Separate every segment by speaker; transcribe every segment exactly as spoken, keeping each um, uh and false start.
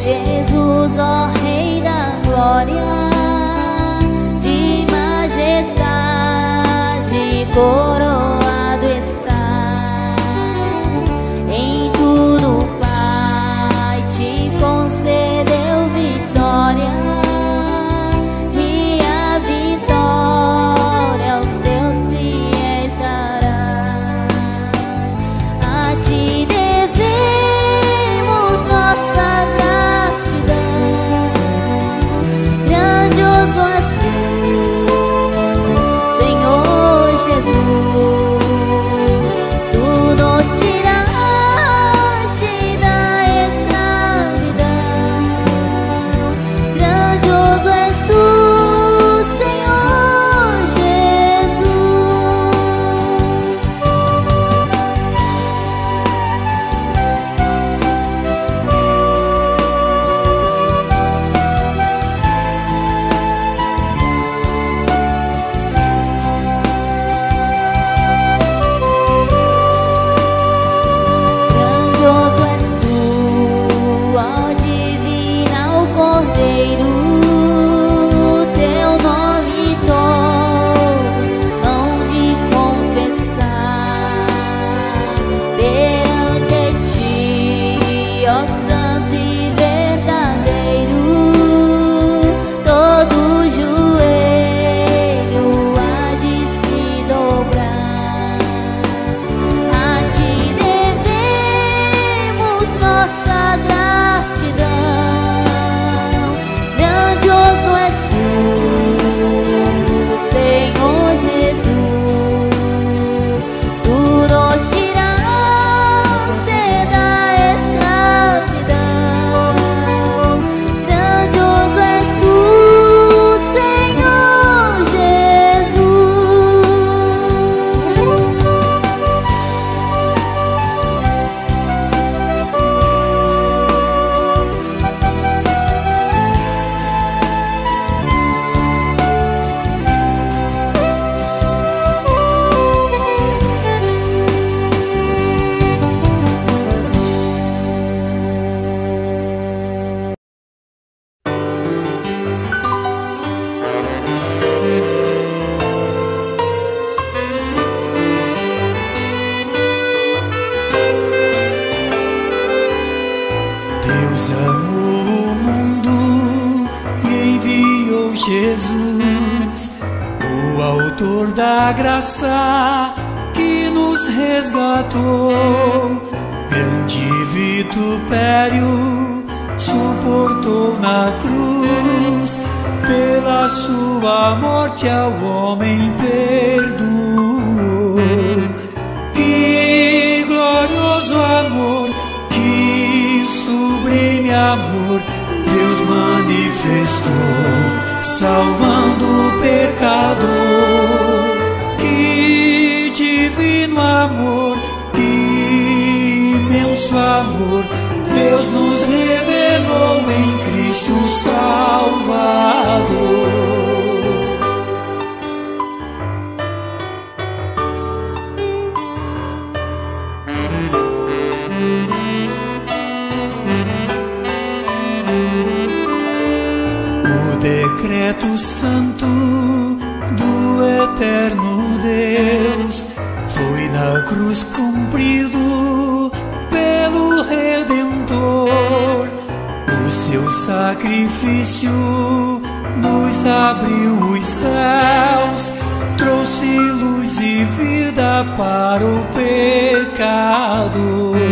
Speaker 1: Jesus, ó Rei da glória, de majestade coroado estás. Em tudo, Pai, te concedeu vitória, e a vitória aos teus fiéis darás. A ti devemos nossa gratidão, grandioso és tu, Senhor Jesus. Tu nos tiraste da escravidão, grandioso és tu, Senhor Jesus. Grandioso és tu, ó divina, o Cordeiro, teu nome todos hão de confessar perante ti, ó santo e verdadeiro. Todo joelho há de se dobrar. A ti devemos nossa gratidão, grandioso és tu, Senhor Jesus. Tu nos tiraste da escravidão, grandioso és tu, Senhor Jesus.
Speaker 2: Deus amou o mundo e enviou Jesus, o autor da graça que nos resgatou. Grande vitupério suportou na cruz, pela sua morte ao homem perdoou. Que glorioso amor, que sublime amor, Deus manifestou, salvando o pecador. Que divino amor, que imenso amor, Deus nos revelou em Cristo Salvador. O decreto santo do eterno Deus foi na cruz cumprido pelo Redentor. O seu sacrifício nos abriu os céus, trouxe luz e vida para o pecador.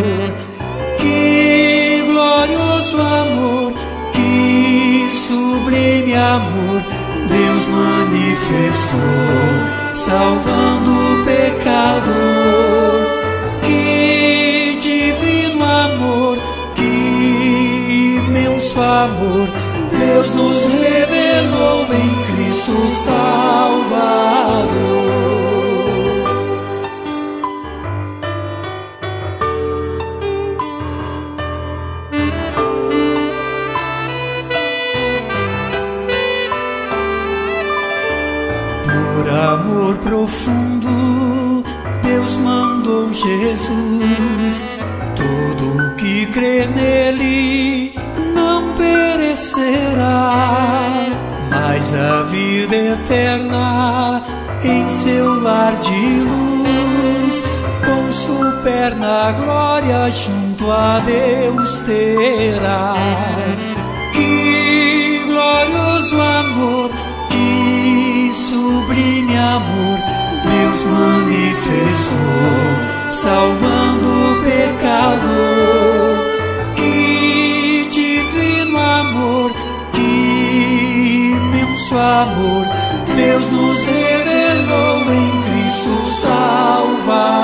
Speaker 2: Que glorioso amor, que sublime amor, Deus manifestou, salvando o pecador. Que divino amor, que imenso amor, Deus nos revelou em Cristo Salvador. Por amor profundo, Deus mandou Jesus. Todo que crê nele não perecerá, mas a vida eterna em seu lar de luz, com superna glória junto a Deus terá. Que glorioso amor, que sublime amor, Deus manifestou, salvando o pecador. Que divino amor, que imenso amor, Deus nos revelou em Cristo Salvador.